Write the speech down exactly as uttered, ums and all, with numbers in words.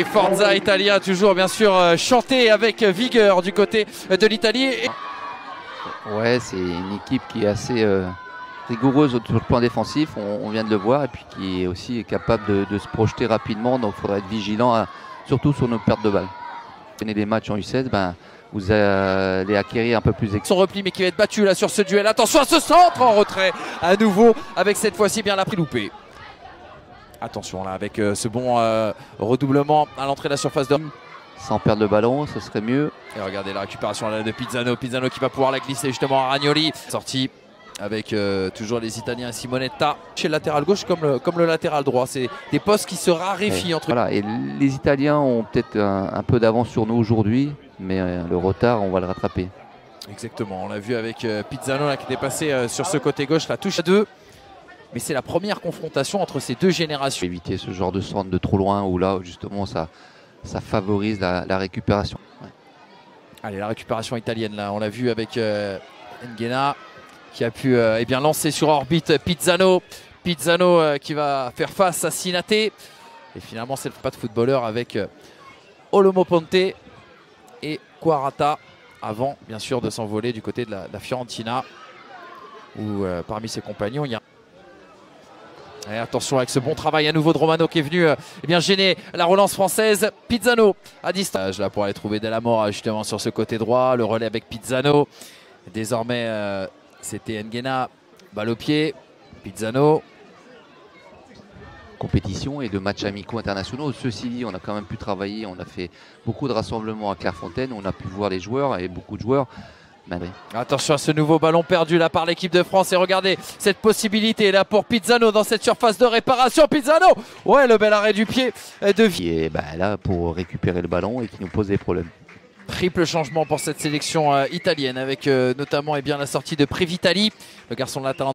Et Forza Italia toujours bien sûr euh, chanté avec vigueur du côté de l'Italie. Et... Ouais, c'est une équipe qui est assez euh, rigoureuse sur le plan défensif, on, on vient de le voir, et puis qui est aussi capable de, de se projeter rapidement, donc il faudra être vigilant, à, surtout sur nos pertes de balles. Vous prenez des matchs en U seize, ben, vous allez acquérir un peu plus... Son repli mais qui va être battu là sur ce duel. Attention à ce centre en retrait à nouveau avec cette fois-ci bien la pris loupé. Attention là avec euh, ce bon euh, redoublement à l'entrée de la surface de... Sans perdre le ballon, ce serait mieux. Et regardez la récupération là de Pizzano. Pizzano qui va pouvoir la glisser justement à Ragnoli. Sorti avec euh, toujours les Italiens Simonetta. Chez le latéral gauche comme le, comme le latéral droit. C'est des postes qui se raréfient et, entre... Voilà, et les Italiens ont peut-être un, un peu d'avance sur nous aujourd'hui, mais euh, le retard, on va le rattraper. Exactement, on l'a vu avec euh, Pizzano là, qui était passé euh, sur ce côté gauche, la touche à deux. Mais c'est la première confrontation entre ces deux générations. Éviter ce genre de centre de trop loin où là justement ça, ça favorise la, la récupération. Ouais. Allez, la récupération italienne là, on l'a vu avec euh, N'Guéna qui a pu euh, eh bien, lancer sur orbite Pizzano. Pizzano euh, qui va faire face à Sinaté. Et finalement c'est le pas de footballeur avec euh, Olomo Ponte et Quarata avant bien sûr de s'envoler du côté de la, de la Fiorentina où euh, parmi ses compagnons il y a... Et attention avec ce bon travail à nouveau de Romano qui est venu euh, eh bien, gêner la relance française. Pizzano à distance là pour aller trouver Della Mora justement sur ce côté droit. Le relais avec Pizzano. Désormais euh, c'était N'Guéna. Balle au pied. Pizzano. Compétition et de matchs amicaux internationaux. Ceci dit, on a quand même pu travailler. On a fait beaucoup de rassemblements à Clairefontaine. On a pu voir les joueurs et beaucoup de joueurs. Ben oui. Attention à ce nouveau ballon perdu là par l'équipe de France et regardez cette possibilité là pour Pizzano dans cette surface de réparation. Pizzano, ouais, le bel arrêt du pied de Qui est ben, là pour récupérer le ballon et qui nous pose des problèmes. Triple changement pour cette sélection euh, italienne avec euh, notamment eh bien, la sortie de Previtali, le garçon de la talent.